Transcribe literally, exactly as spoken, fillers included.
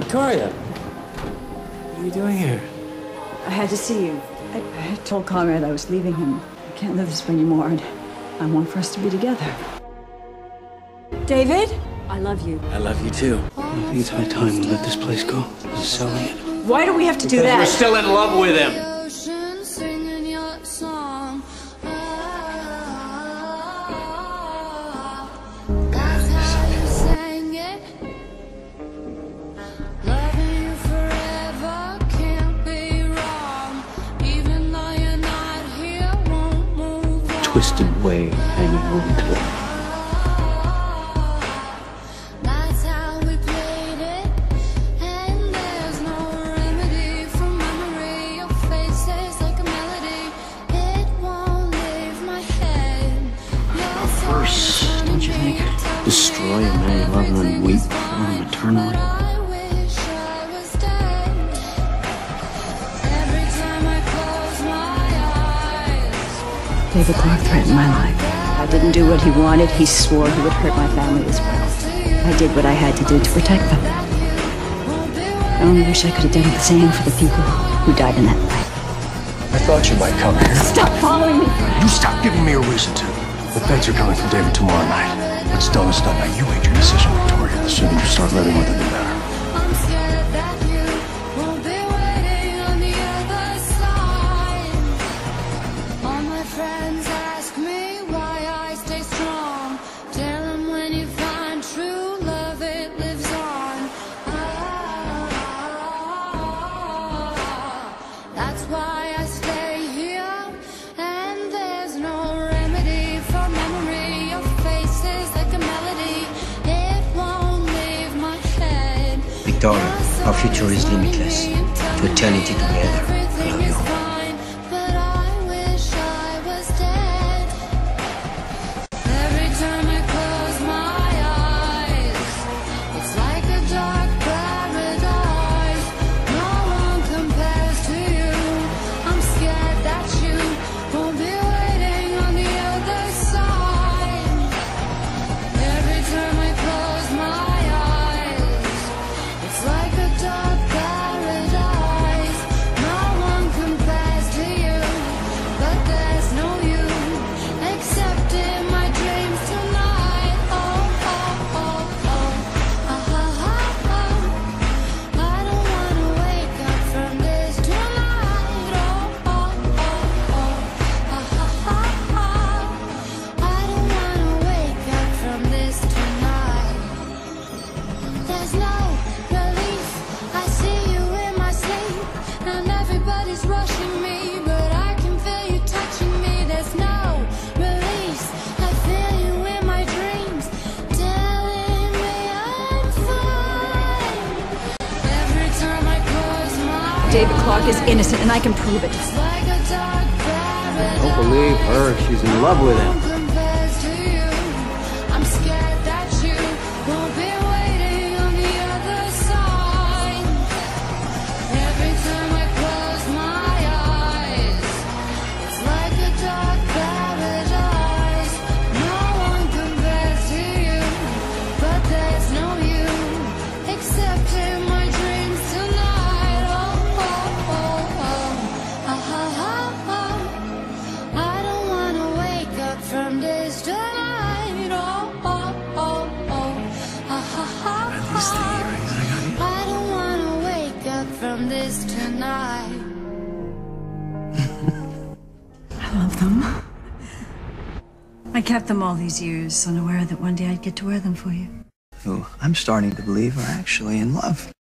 Victoria, what are you doing here? I had to see you. I, I told Conrad I was leaving him. I can't live this way anymore, and I want for us to be together. David, I love you. I love you too. I think it's high time we let this place go. This is selling it. Why do we have to do Because that? we're still in love with him. Twisted way hanging on to it. That's how we played it, and there's no remedy for memory. Your face is like a melody, it won't leave my head. First, don't you think? Destroy a man you love and then weep for him eternally. I wish I was dead. Every time I close my eyes. David Clark threatened my life. I didn't do what he wanted. He swore he would hurt my family as well. I did what I had to do to protect them. I only wish I could have done the same for the people who died in that fight. I thought you might come here. Stop following me, Frank. You stop giving me a reason to. The feds are coming for David tomorrow night. What's done is done. Now you made your decision, Victoria. The sooner you start living with it, the better. I'm scared that you won't be waiting on the other side. All my friends ask me why I stay strong. Tell them when you find true love, it lives on. Ah, that's why I stay here, and there's no remedy for memory. Your face is like a melody, it won't leave my head. Victoria, our future is limitless. To eternity together. I love you. But I wish I was dead. Every time I close my eyes, it's like a dark paradise. No one compares to you. I'm scared that you won't be waiting on the other side. Every time I close my eyes, it's like a dark paradise. No one compares to you, but there's no you except in my dreams tonight. Oh, oh, oh, oh, ah, ah, ah, ah. I don't wanna wake up from this tonight. Oh, oh, oh, oh, ah, ah, ah, ah. I don't wanna wake up from this tonight. There's no relief. I see you in my sleep, and everybody's rushing me, but I can feel you touching me. There's no release. I feel you in my dreams, telling me I'm fine. Every time I close my David Clark is innocent, and I can prove it. eyes, like a dark paradise. Don't believe her. She's in love with him. Compares to you. I'm scared that you won't be waiting on the other side. Every time I close my eyes, it's like a dark paradise. No one compares to you, but there's no you except in my dreams tonight. Oh, oh, oh, oh, ah, ah, ah, ah. I don't wanna wake up from this tonight. Oh, oh, oh, oh, ah, ah, ah, ah. I don't wanna wake up from this tonight. I love them. I kept them all these years, unaware that one day I'd get to wear them for you. Oh, I'm starting to believe we're actually in love.